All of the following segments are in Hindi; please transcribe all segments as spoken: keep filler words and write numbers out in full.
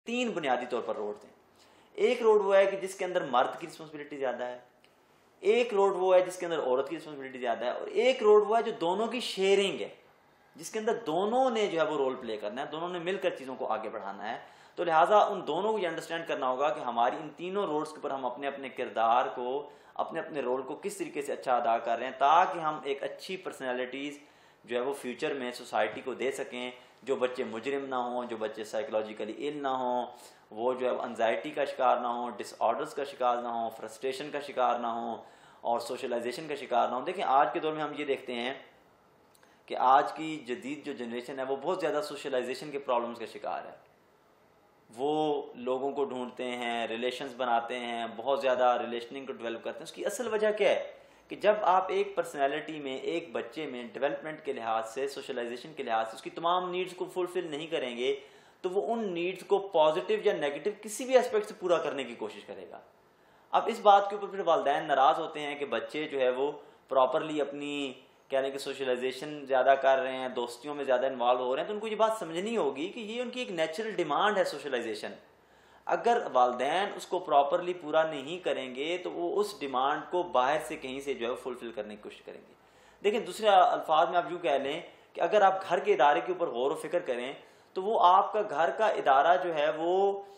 तीन बुनियादी तौर पर रोड थे। एक रोड वो है कि जिसके अंदर मर्द की रिस्पॉन्सिबिलिटी ज्यादा है, एक रोड वो है जिसके अंदर औरत की रिस्पॉन्सिबिलिटी ज्यादा है, और एक रोड वो है जो दोनों की शेयरिंग है, जिसके अंदर दोनों ने जो है वो रोल प्ले करना है, दोनों ने मिलकर चीजों को आगे बढ़ाना है। तो लिहाजा उन दोनों को ये अंडरस्टैंड करना होगा कि हमारी इन तीनों रोड्स के ऊपर हम अपने अपने किरदार को, अपने अपने रोल को किस तरीके से अच्छा अदा कर रहे हैं, ताकि हम एक अच्छी पर्सनैलिटीज जो है वो फ्यूचर में सोसाइटी को दे सकें। जो बच्चे मुजरिम ना हों, जो बच्चे साइकोलॉजिकली इल ना हों, वो जो है एंजाइटी का शिकार ना हो, डिसऑर्डर्स का शिकार ना हो, फ्रस्ट्रेशन का शिकार ना हो, और सोशलाइजेशन का शिकार ना हो। देखिए आज के दौर में हम ये देखते हैं कि आज की जदीद जो जनरेशन है वो बहुत ज़्यादा सोशलाइजेशन के प्रॉब्लम्स का शिकार है। वो लोगों को ढूंढते हैं, रिलेशंस बनाते हैं, बहुत ज़्यादा रिलेशनिंग को डेवलप करते हैं। उसकी असल वजह क्या है कि जब आप एक पर्सनैलिटी में, एक बच्चे में डेवलपमेंट के लिहाज से, सोशलाइजेशन के लिहाज से उसकी तमाम नीड्स को फुलफिल नहीं करेंगे, तो वो उन नीड्स को पॉजिटिव या नेगेटिव किसी भी एस्पेक्ट से पूरा करने की कोशिश करेगा। अब इस बात के ऊपर फिर वालिदैन नाराज होते हैं कि बच्चे जो है वो प्रॉपरली अपनी कह रहे हैं कि सोशलाइजेशन ज़्यादा कर रहे हैं, दोस्तियों में ज़्यादा इन्वॉल्व हो रहे हैं। तो उनको ये बात समझनी होगी कि ये उनकी एक नेचुरल डिमांड है सोशलाइजेशन। अगर वालिदैन उसको प्रॉपरली पूरा नहीं करेंगे तो वो उस डिमांड को बाहर से कहीं से जो है फुलफिल करने की कोशिश करेंगे। देखिए दूसरे अल्फाज में आप यूँ कह लें कि अगर आप घर के इदारे के ऊपर गौर व फिक्र करें तो वो आपका घर का इदारा जो है वो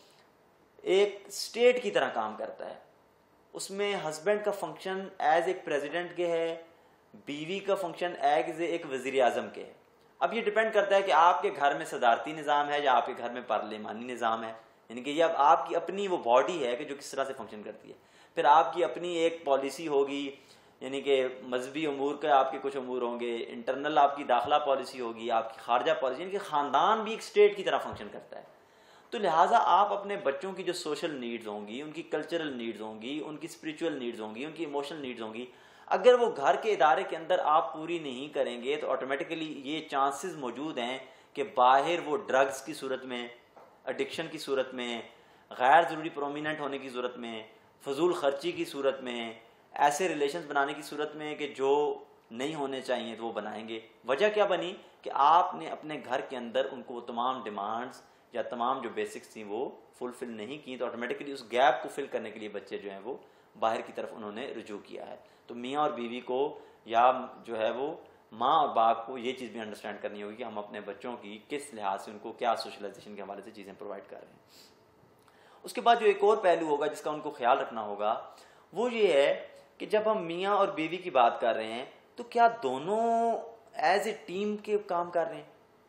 एक स्टेट की तरह काम करता है। उसमें हस्बैंड का फंक्शन एज एक प्रेसिडेंट के है, बीवी का फंक्शन एज एक वजीर आजम के है। अब ये डिपेंड करता है कि आपके घर में सदारती निज़ाम है या आपके घर में पार्लिमानी निज़ाम है, यानी कि ये अब आपकी अपनी वो बॉडी है कि जो किस तरह से फंक्शन करती है। फिर आपकी अपनी एक पॉलिसी होगी, यानी कि मजहबी अमूर के आपके कुछ अमूर होंगे, इंटरनल आपकी दाखिला पॉलिसी होगी, आपकी खारजा पॉलिसी, यानी कि ख़ानदान भी एक स्टेट की तरह फंक्शन करता है। तो लिहाजा आप अपने बच्चों की जो सोशल नीड्स होंगी, उनकी कल्चरल नीड्स होंगी, उनकी स्पिरिचुअल नीड्स होंगी, उनकी इमोशनल नीड्स होंगी, अगर वो घर के इदारे के अंदर आप पूरी नहीं करेंगे तो ऑटोमेटिकली ये चांसेस मौजूद हैं कि बाहर वो ड्रग्स की सूरत में, एडिक्शन की सूरत में, गैर ज़रूरी प्रोमिनेंट होने की सूरत में, फजूल खर्ची की सूरत में, ऐसे रिलेशंस बनाने की सूरत में कि जो नहीं होने चाहिए तो वो बनाएंगे। वजह क्या बनी कि आपने अपने घर के अंदर उनको वो तमाम डिमांड्स या तमाम जो बेसिक्स थी वो फुलफिल नहीं की, तो ऑटोमेटिकली उस गैप को फिल करने के लिए बच्चे जो हैं वो बाहर की तरफ उन्होंने रुजू किया है। तो मियाँ और बीवी को या जो है वो माँ और बाप को ये चीज़ भी अंडरस्टैंड करनी होगी कि हम अपने बच्चों की किस लिहाज से उनको क्या सोशलाइजेशन के हवाले से चीज़ें प्रोवाइड कर रहे हैं। उसके बाद जो एक और पहलू होगा जिसका उनको ख्याल रखना होगा वो ये है कि जब हम मियाँ और बीवी की बात कर रहे हैं तो क्या दोनों एज ए टीम के काम कर रहे हैं,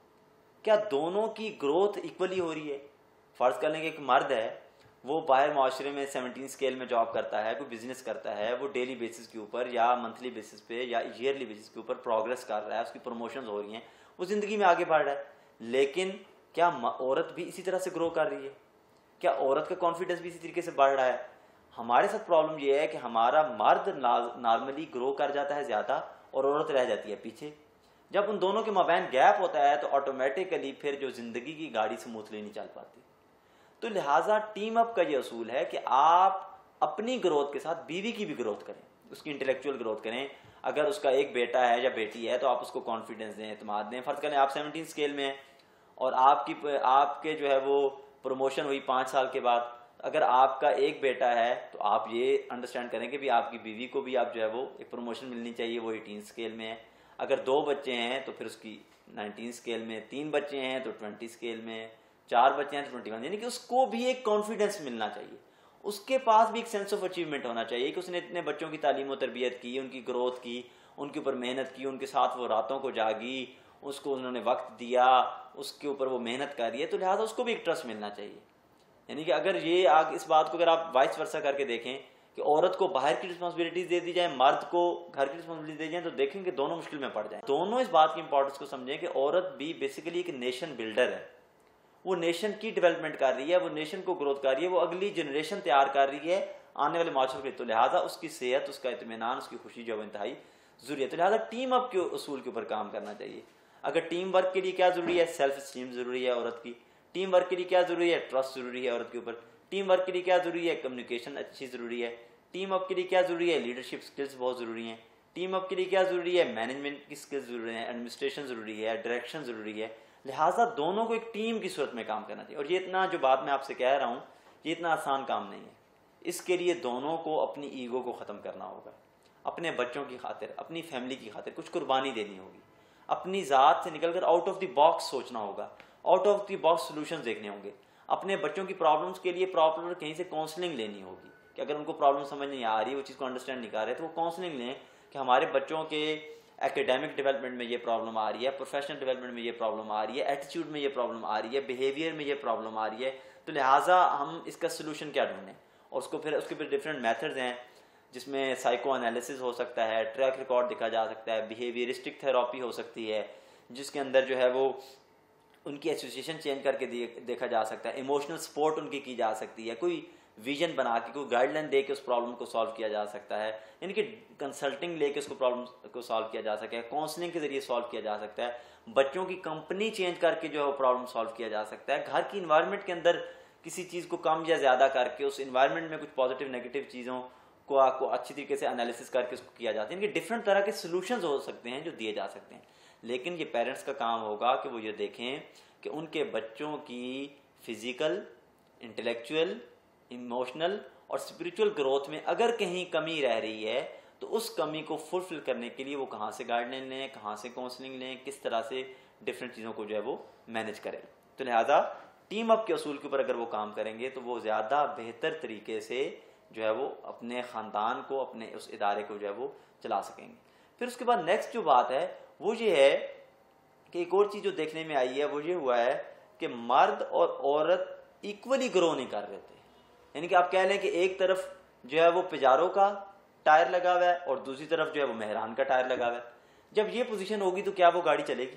क्या दोनों की ग्रोथ इक्वली हो रही है। फ़र्ज़ कर लेंगे एक मर्द है, वो बाहर माशरे में सेवनटीन स्केल में जॉब करता है, कोई बिजनेस करता है, वो डेली बेसिस के ऊपर या मंथली बेसिस पे या ईयरली बेसिस के ऊपर प्रोग्रेस कर रहा है, उसकी प्रमोशंस हो रही हैं, वो ज़िंदगी में आगे बढ़ रहा है। लेकिन क्या औरत भी इसी तरह से ग्रो कर रही है? क्या औरत का कॉन्फिडेंस भी इसी तरीके से बढ़ रहा है? हमारे साथ प्रॉब्लम ये है कि हमारा मर्द नॉर्मली ग्रो कर जाता है ज़्यादा और औरत रह जाती है पीछे। जब उन दोनों के माबैन गैप होता है तो ऑटोमेटिकली फिर जो ज़िंदगी की गाड़ी स्मूथली नहीं चल पाती। तो लिहाजा टीम अप का ये असूल है कि आप अपनी ग्रोथ के साथ बीवी की भी ग्रोथ करें, उसकी इंटेलेक्चुअल ग्रोथ करें। अगर उसका एक बेटा है या बेटी है तो आप उसको कॉन्फिडेंस दें, एतमाद दें। फ़र्ज़ करें आप सेवनटीन स्केल में हैं और आपकी आपके जो है वो प्रमोशन हुई पाँच साल के बाद। अगर आपका एक बेटा है तो आप ये अंडरस्टैंड करें कि भी आपकी बीवी को भी आप जो है वो एक प्रमोशन मिलनी चाहिए, वो एटीन स्केल में है। अगर दो बच्चे हैं तो फिर उसकी नाइनटीन स्केल में, तीन बच्चे हैं तो ट्वेंटी स्केल में, चार बच्चे हैं तो ट्वेंटी वन, यानी कि उसको भी एक कॉन्फिडेंस मिलना चाहिए, उसके पास भी एक सेंस ऑफ अचीवमेंट होना चाहिए कि उसने इतने बच्चों की तालीम और तरबियत की, उनकी ग्रोथ की, उनके ऊपर मेहनत की, उनके साथ वो रातों को जागी, उसको उन्होंने वक्त दिया, उसके ऊपर वो मेहनत कर रही है, तो लिहाजा उसको भी एक ट्रस्ट मिलना चाहिए। यानी कि अगर ये आग इस बात को अगर आप वाइस वर्सा करके देखें कि औरत को बाहर की रिस्पॉन्सिबिलिटीज दे दी जाए, मर्द को घर की रिस्पॉन्सिबिलिटी दी जाए, तो देखेंगे दोनों मुश्किल में पड़ जाए। दोनों इस बात की इंपॉर्टेंस को समझें कि औरत भी बेसिकली एक नेशन बिल्डर है, वो नेशन की डेवलपमेंट कर रही है, वो नेशन को ग्रोथ कर रही है, वो अगली जनरेशन तैयार कर रही है आने वाले माशरे के लिए। तो लिहाजा उसकी सेहत, उसका इत्मीनान, उसकी खुशी जो है इंतहाई जरूरी है। तो लिहाजा टीम अप के उसूल के ऊपर काम करना चाहिए। अगर टीम वर्क के लिए क्या जरूरी है? सेल्फ स्टीम जरूरी है औरत की। टीम वर्क के लिए क्या जरूरी है? ट्रस्ट जरूरी है औरत के ऊपर। टीम वर्क के लिए क्या जरूरी है? कम्युनिकेशन अच्छी जरूरी है। टीम अप के लिए क्या जरूरी है? लीडरशिप स्किल्स बहुत जरूरी हैं। टीम अप के लिए क्या जरूरी है? मैनेजमेंट की स्किल्स जरूरी है, एडमिनिस्ट्रेशन जरूरी है, डायरेक्शन जरूरी है। लिहाजा दोनों को एक टीम की सूरत में काम करना चाहिए। और ये इतना जो बात मैं आपसे कह रहा हूँ ये इतना आसान काम नहीं है। इसके लिए दोनों को अपनी ईगो को ख़त्म करना होगा, अपने बच्चों की खातिर, अपनी फैमिली की खातिर कुछ कुर्बानी देनी होगी, अपनी ज़ात से निकलकर आउट ऑफ द बॉक्स सोचना होगा, out of the box solution देखने होंगे। अपने बच्चों की प्रॉब्लम्स के लिए प्रॉपर कहीं से काउंसलिंग लेनी होगी कि अगर उनको प्रॉब्लम समझ नहीं आ रही है, वो चीज़ को अंडरस्टैंड नहीं कर रहे, तो वो काउंसलिंग लें कि हमारे बच्चों के एकेडमिक डेवलपमेंट में ये प्रॉब्लम आ रही है, प्रोफेशनल डेवलपमेंट में ये प्रॉब्लम आ रही है, एटीट्यूड में ये प्रॉब्लम आ रही है, बिहेवियर में ये प्रॉब्लम आ रही है, तो लिहाजा हम इसका सोल्यूशन क्या ढूंढें। और उसको फिर उसके फिर डिफरेंट मेथड्स हैं जिसमें साइको एनालिसिस हो सकता है, ट्रैक रिकॉर्ड देखा जा सकता है, बिहेवियरिस्टिक थेरेपी हो सकती है जिसके अंदर जो है वो उनकी एसोसिएशन चेंज करके देखा जा सकता है, इमोशनल सपोर्ट उनकी की जा सकती है, कोई विजन बना के कोई गाइडलाइन दे के उस प्रॉब्लम को सॉल्व किया जा सकता है, यानी कि कंसल्टिंग लेके उसको प्रॉब्लम को सॉल्व किया जा सकता है, काउंसलिंग के जरिए सॉल्व किया जा सकता है, बच्चों की कंपनी चेंज करके जो है वो प्रॉब्लम सॉल्व किया जा सकता है, घर की इन्वायरमेंट के अंदर किसी चीज़ को कम या ज़्यादा करके उस इन्वायरमेंट में कुछ पॉजिटिव नेगेटिव चीज़ों को आपको अच्छी तरीके से एनालिसिस करके उसको किया जाता है। इनके डिफरेंट तरह के सोल्यूशंस हो सकते हैं जो दिए जा सकते हैं, लेकिन ये पेरेंट्स का काम होगा कि वो ये देखें कि उनके बच्चों की फिजिकल, इंटेलेक्चुअल, इमोशनल और स्पिरिचुअल ग्रोथ में अगर कहीं कमी रह रही है तो उस कमी को फुलफिल करने के लिए वो कहाँ से गाइडलाइन लें, कहाँ से काउंसलिंग लें, किस तरह से डिफरेंट चीज़ों को जो है वो मैनेज करें। तो लिहाजा टीम अप के असूल के ऊपर अगर वो काम करेंगे तो वो ज़्यादा बेहतर तरीके से जो है वो अपने ख़ानदान को, अपने उस इदारे को जो है वो चला सकेंगे। फिर उसके बाद नेक्स्ट जो बात है वो ये है कि एक और चीज़ जो देखने में आई है वो ये हुआ है कि मर्द और औरत इक्वली ग्रो नहीं कर रहे थे। यानी कि आप कह लें कि एक तरफ जो है वो पिजारो का टायर लगा हुआ है और दूसरी तरफ जो है वो मेहरान का टायर लगा हुआ है। जब ये पोजीशन होगी तो क्या वो गाड़ी चलेगी?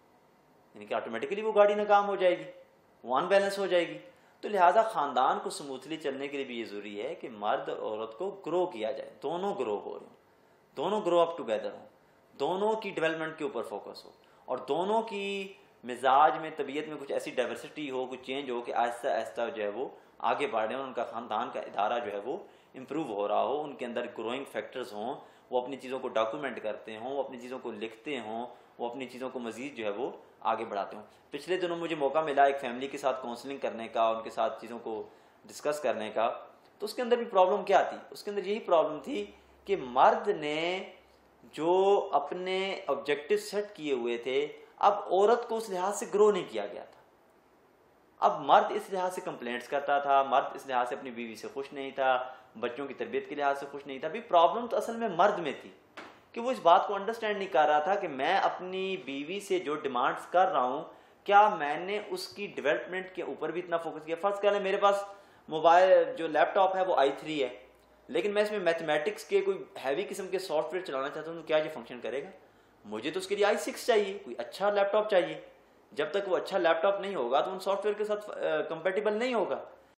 यानी कि ऑटोमेटिकली वो गाड़ी नाकाम हो जाएगी, वो अनबैलेंस हो जाएगी। तो लिहाजा ख़ानदान को स्मूथली चलने के लिए भी ये ज़रूरी है कि मर्द और औरत को ग्रो किया जाए, दोनों ग्रो हो रहे हों, दोनों ग्रो अप टुगेदर हों, दोनों की डेवलपमेंट के ऊपर फोकस हो और दोनों की मिजाज में, तबीयत में कुछ ऐसी डाइवर्सिटी हो, कुछ चेंज हो कि आहिस्ता आहिस्ता जो है वो आगे बढ़ रहे हैं और उनका ख़ानदान का इदारा जो है वो इम्प्रूव हो रहा हो, उनके अंदर ग्रोइंग फैक्टर्स हों, वो अपनी चीज़ों को डॉक्यूमेंट करते हों, वो अपनी चीज़ों को लिखते हों, वो अपनी चीज़ों को मज़ीद जो है वो आगे बढ़ाते हों। पिछले दिनों मुझे मौका मिला एक फैमिली के साथ काउंसलिंग करने का, उनके साथ चीज़ों को डिस्कस करने का, तो उसके अंदर भी प्रॉब्लम क्या थी? उसके अंदर यही प्रॉब्लम थी कि मर्द ने जो अपने ऑब्जेक्टिव सेट किए हुए थे, अब औरत को उस लिहाज से ग्रो नहीं किया गया था। अब मर्द इस लिहाज से कंप्लेंट्स करता था, मर्द इस लिहाज से अपनी बीवी से खुश नहीं था, बच्चों की तरबियत के लिहाज से खुश नहीं था। अभी प्रॉब्लम तो असल में मर्द में थी कि वो इस बात को अंडरस्टैंड नहीं कर रहा था कि मैं अपनी बीवी से जो डिमांड्स कर रहा हूँ, क्या मैंने उसकी डेवलपमेंट के ऊपर भी इतना फोकस किया? फर्स्ट कह लें मेरे पास मोबाइल जो लैपटॉप है वो आई थ्री है, लेकिन मैं इसमें मैथमेटिक्स के कोई हैवी किस्म के सॉफ्टवेयर चलाना चाहता हूँ, तो क्या ये फंक्शन करेगा? मुझे तो उसके लिए आई सिक्स चाहिए, कोई अच्छा लैपटॉप चाहिए। जब तक वो अच्छा लैपटॉप नहीं होगा तो उन सॉफ्टवेयर के साथ कंपेटिबल नहीं होगा।